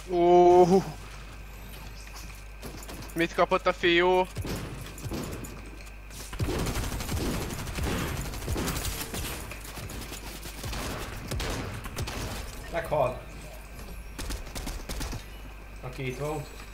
Mit kapott a fiú? Meghalt. Aki itt volt.